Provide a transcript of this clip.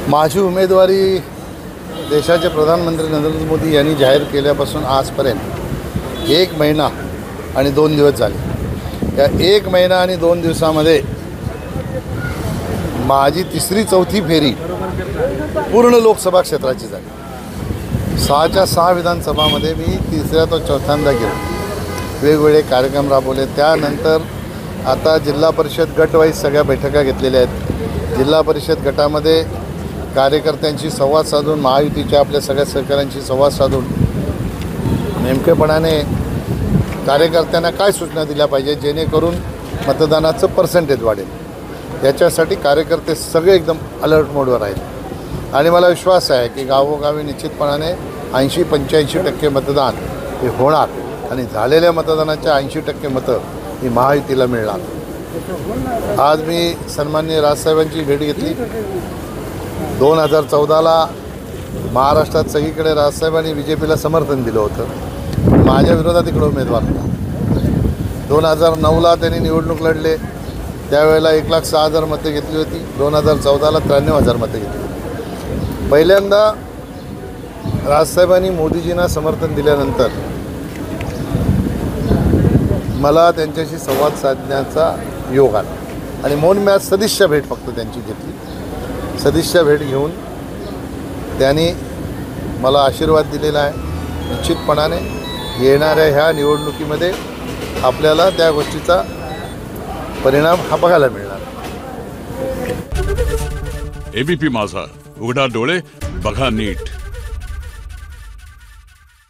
माझी उमेदवारी देशाचे प्रधानमंत्री नरेंद्र मोदी यांनी जाहीर केल्यापासून आजपर्यंत 1 महिना आणि 2 दिवस झाले। या 1 महिना आणि 2 दिवसामध्ये माझी तिसरी-चौथी फेरी पूर्ण लोकसभा क्षेत्राची झाली। 6च्या 6 विधानसभामध्ये मी तिसऱ्या तो चौथ्यांदा गेलो, वेगवेगळे कार्यक्रम राबवले। त्यानंतर आता जिल्हा परिषद गटवाईज सगळ्या बैठका घेतलेल्या आहेत। जिल्हा परिषद गटामध्ये कार्यकर्त्यांशी संवाद साधून, महायुतीच्या आपल्या सगळ्या सहकाऱ्यांशी संवाद साधून नेमकेपणाने कार्यकर्त्यांना काय सूचना दिल्या पाहिजे जेणेकरून मतदानाचं पर्सेंटेज वाढेल, याच्यासाठी कार्यकर्ते सगळे एकदम अलर्ट मोडवर आहेत। आणि मला विश्वास आहे की गावोगावी निश्चितपणाने 80-85% मतदान हे होणार आणि झालेल्या मतदानाच्या 80% मतं ही महायुतीला मिळणार। आज मी सन्माननीय राजसाहेबांची भेट घेतली। 2014ला महाराष्ट्रात सगळीकडे राजसाहेबांनी BJPला समर्थन दिलं होतं, माझ्या विरोधात इकडे उमेदवार होता। 2009ला त्यांनी निवडणूक लढले, त्यावेळेला 1,06,000 मतं घेतली होती। 2014ला 93,000 मतं घेतली। पहिल्यांदा राजसाहेबांनी मोदीजींना समर्थन दिल्यानंतर मला त्यांच्याशी संवाद साधण्याचा योग आला आणि म्हणून मी आज सदिच्छा भेट फक्त त्यांची घेतली। सदिच्छा भेट घेऊन त्यांनी मला आशीर्वाद दिलेला आहे। निश्चितपणाने येणाऱ्या ह्या निवडणुकीमध्ये आपल्याला त्या गोष्टीचा परिणाम हा बघायला मिळणार। ABP माझा, उघडा डोळे बघा नीट।